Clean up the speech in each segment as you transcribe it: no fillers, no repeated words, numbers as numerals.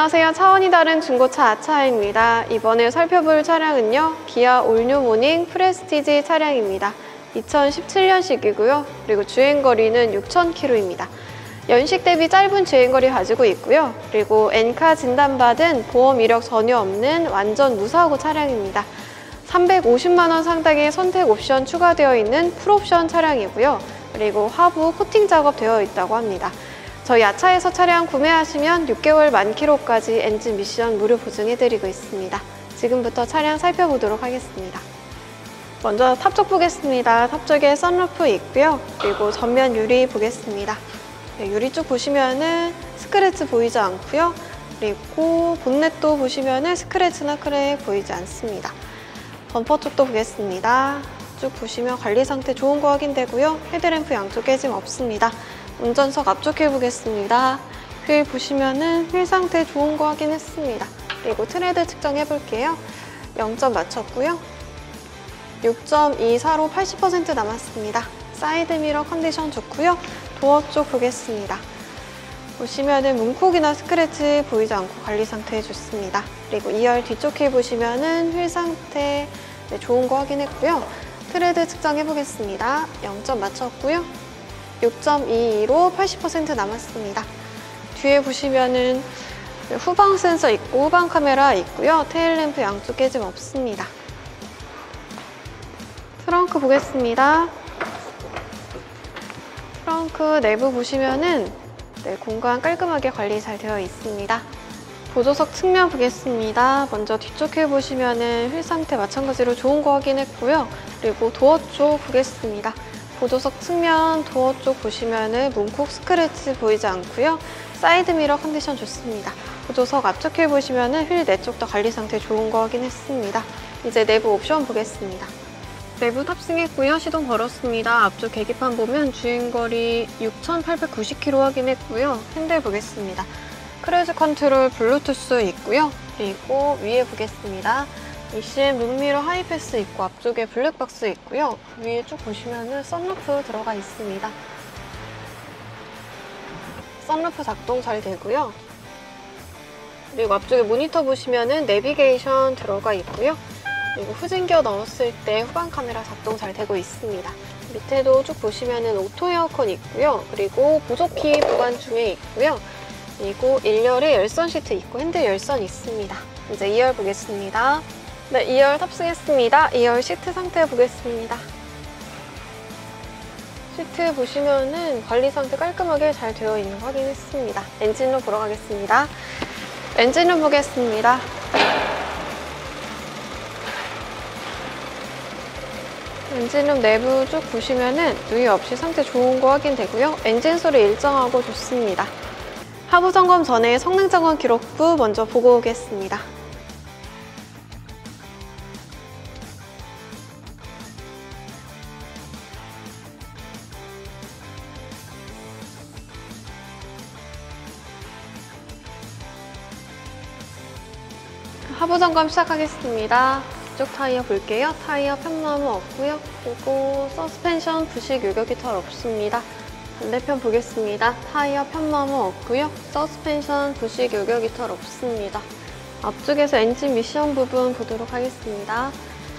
안녕하세요. 차원이 다른 중고차 아차입니다. 이번에 살펴볼 차량은요, 기아 올뉴 모닝 프레스티지 차량입니다. 2017년식이고요. 그리고 주행거리는 6,000km입니다. 연식 대비 짧은 주행거리 가지고 있고요. 그리고 엔카 진단받은 보험 이력 전혀 없는 완전 무사고 차량입니다. 350만 원 상당의 선택 옵션 추가되어 있는 풀옵션 차량이고요. 그리고 하부 코팅 작업 되어 있다고 합니다. 저희 아차에서 차량 구매하시면 6개월 만키로까지 엔진 미션 무료 보증해드리고 있습니다. 지금부터 차량 살펴보도록 하겠습니다. 먼저 탑 쪽 보겠습니다. 탑 쪽에 선루프 있고요. 그리고 전면 유리 보겠습니다. 네, 유리 쪽 보시면은 스크래치 보이지 않고요. 그리고 본넷도 보시면은 스크래치나 크랙 보이지 않습니다. 범퍼 쪽도 보겠습니다. 쭉 보시면 관리 상태 좋은 거 확인되고요. 헤드램프 양쪽 깨짐 없습니다. 운전석 앞쪽 휠 보겠습니다. 휠 보시면은 휠 상태 좋은 거 확인했습니다. 그리고 트레드 측정해 볼게요. 0점 맞췄고요. 6.24로 80% 남았습니다. 사이드 미러 컨디션 좋고요. 도어 쪽 보겠습니다. 보시면은 문콕이나 스크래치 보이지 않고 관리 상태 좋습니다. 그리고 2열 뒤쪽 휠 보시면은 휠 상태 좋은 거 확인했고요. 트레드 측정해 보겠습니다. 0점 맞췄고요. 6.22로 80% 남았습니다. 뒤에 보시면은 후방 센서 있고 후방 카메라 있고요. 테일램프 양쪽 깨짐 없습니다. 트렁크 보겠습니다. 트렁크 내부 보시면은 공간 깔끔하게 관리 잘 되어 있습니다. 보조석 측면 보겠습니다. 먼저 뒤쪽 휠 보시면은 휠 상태 마찬가지로 좋은 거 확인했고요. 그리고 도어 쪽 보겠습니다. 보조석 측면 도어 쪽 보시면은 문콕 스크래치 보이지 않고요. 사이드 미러 컨디션 좋습니다. 보조석 앞쪽 휠 보시면은 휠 내쪽 다 관리 상태 좋은 거 확인했습니다. 이제 내부 옵션 보겠습니다. 내부 탑승했고요. 시동 걸었습니다. 앞쪽 계기판 보면 주행거리 6,890km 확인했고요. 핸들 보겠습니다. 크루즈 컨트롤 블루투스 있고요. 그리고 위에 보겠습니다. ECM 룸미러 하이패스 있고 앞쪽에 블랙박스 있고요. 위에 쭉 보시면은 선루프 들어가 있습니다. 선루프 작동 잘 되고요. 그리고 앞쪽에 모니터 보시면은 내비게이션 들어가 있고요. 그리고 후진기어 넣었을 때 후방 카메라 작동 잘 되고 있습니다. 밑에도 쭉 보시면은 오토 에어컨 있고요. 그리고 보조키 보관 중에 있고요. 그리고 1열에 열선 시트 있고 핸들 열선 있습니다. 이제 2열 보겠습니다. 네, 2열 탑승했습니다. 2열 시트 상태 보겠습니다. 시트 보시면은 관리 상태 깔끔하게 잘 되어 있는 거 확인했습니다. 엔진룸 보러 가겠습니다. 엔진룸 보겠습니다. 엔진룸 내부 쭉 보시면은 누이 없이 상태 좋은 거 확인되고요. 엔진 소리 일정하고 좋습니다. 하부 점검 전에 성능 점검 기록부 먼저 보고 오겠습니다. 하부 점검 시작하겠습니다. 뒤쪽 타이어 볼게요. 타이어 편마모 없고요. 그리고 서스펜션 부식 유격이 털 없습니다. 반대편 보겠습니다. 타이어 편마모 없고요. 서스펜션 부식 유격이 털 없습니다. 앞쪽에서 엔진 미션 부분 보도록 하겠습니다.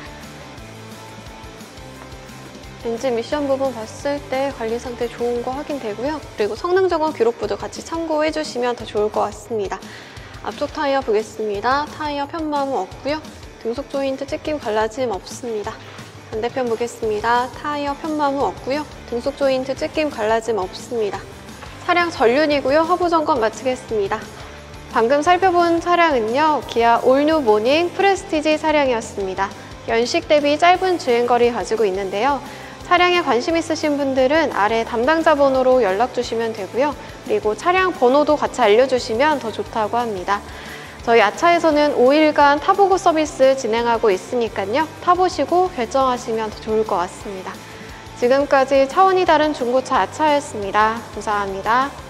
엔진 미션 부분 봤을 때 관리 상태 좋은 거 확인되고요. 그리고 성능 점검 기록부도 같이 참고해 주시면 더 좋을 것 같습니다. 앞쪽 타이어 보겠습니다. 타이어 편마모 없고요. 등속 조인트 찢김 갈라짐 없습니다. 반대편 보겠습니다. 타이어 편마모 없고요. 등속 조인트 찢김 갈라짐 없습니다. 차량 전륜이고요. 하부 점검 마치겠습니다. 방금 살펴본 차량은요, 기아 올뉴 모닝 프레스티지 차량이었습니다. 연식 대비 짧은 주행거리 가지고 있는데요. 차량에 관심 있으신 분들은 아래 담당자 번호로 연락 주시면 되고요. 그리고 차량 번호도 같이 알려주시면 더 좋다고 합니다. 저희 아차에서는 5일간 타보고 서비스 진행하고 있으니까요. 타보시고 결정하시면 더 좋을 것 같습니다. 지금까지 차원이 다른 중고차 아차였습니다. 감사합니다.